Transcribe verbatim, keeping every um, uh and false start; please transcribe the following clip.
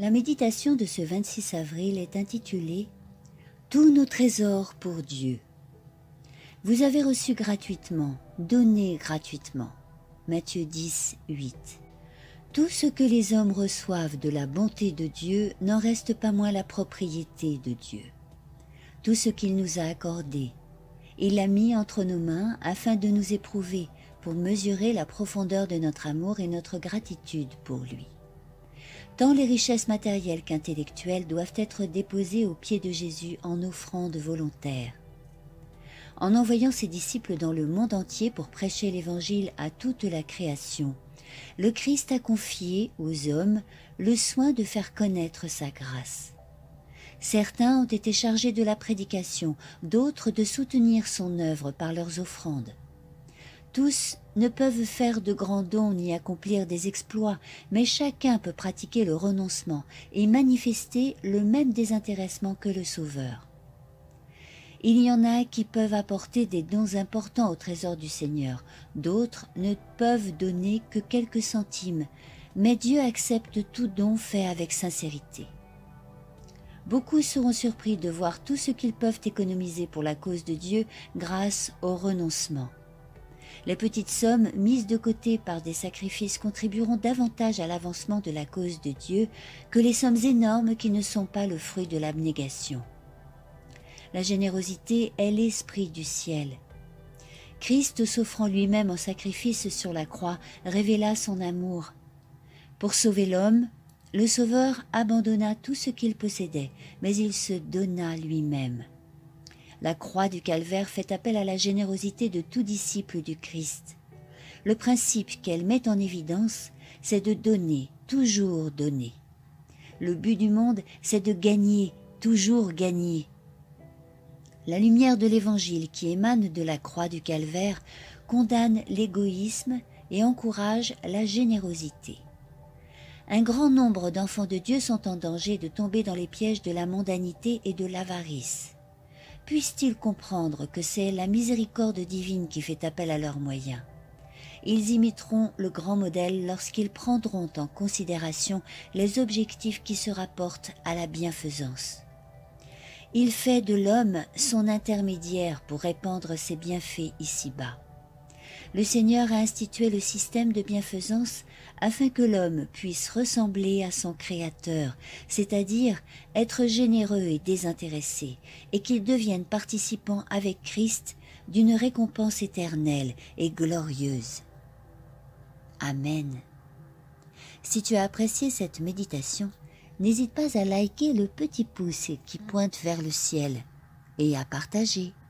La méditation de ce vingt-six avril est intitulée « Tous nos trésors pour Dieu ». Vous avez reçu gratuitement, donné gratuitement. Matthieu dix, huit. Tout ce que les hommes reçoivent de la bonté de Dieu n'en reste pas moins la propriété de Dieu. Tout ce qu'il nous a accordé, il l'a mis entre nos mains afin de nous éprouver pour mesurer la profondeur de notre amour et notre gratitude pour lui. Tant les richesses matérielles qu'intellectuelles doivent être déposées aux pieds de Jésus en offrande volontaire. En envoyant ses disciples dans le monde entier pour prêcher l'Évangile à toute la création, le Christ a confié aux hommes le soin de faire connaître sa grâce. Certains ont été chargés de la prédication, d'autres de soutenir son œuvre par leurs offrandes. Tous ne peuvent faire de grands dons ni accomplir des exploits, mais chacun peut pratiquer le renoncement et manifester le même désintéressement que le Sauveur. Il y en a qui peuvent apporter des dons importants au trésor du Seigneur, d'autres ne peuvent donner que quelques centimes, mais Dieu accepte tout don fait avec sincérité. Beaucoup seront surpris de voir tout ce qu'ils peuvent économiser pour la cause de Dieu grâce au renoncement. Les petites sommes mises de côté par des sacrifices contribueront davantage à l'avancement de la cause de Dieu que les sommes énormes qui ne sont pas le fruit de l'abnégation. La générosité est l'esprit du ciel. Christ, s'offrant lui-même en sacrifice sur la croix, révéla son amour. Pour sauver l'homme, le Sauveur abandonna tout ce qu'il possédait, mais il se donna lui-même. La croix du calvaire fait appel à la générosité de tout disciple du Christ. Le principe qu'elle met en évidence, c'est de donner, toujours donner. Le but du monde, c'est de gagner, toujours gagner. La lumière de l'Évangile qui émane de la croix du calvaire condamne l'égoïsme et encourage la générosité. Un grand nombre d'enfants de Dieu sont en danger de tomber dans les pièges de la mondanité et de l'avarice. Puissent-ils comprendre que c'est la miséricorde divine qui fait appel à leurs moyens? Ils imiteront le grand modèle lorsqu'ils prendront en considération les objectifs qui se rapportent à la bienfaisance. Il fait de l'homme son intermédiaire pour répandre ses bienfaits ici-bas. Le Seigneur a institué le système de bienfaisance afin que l'homme puisse ressembler à son Créateur, c'est-à-dire être généreux et désintéressé, et qu'il devienne participant avec Christ d'une récompense éternelle et glorieuse. Amen. Si tu as apprécié cette méditation, n'hésite pas à liker le petit pouce qui pointe vers le ciel et à partager.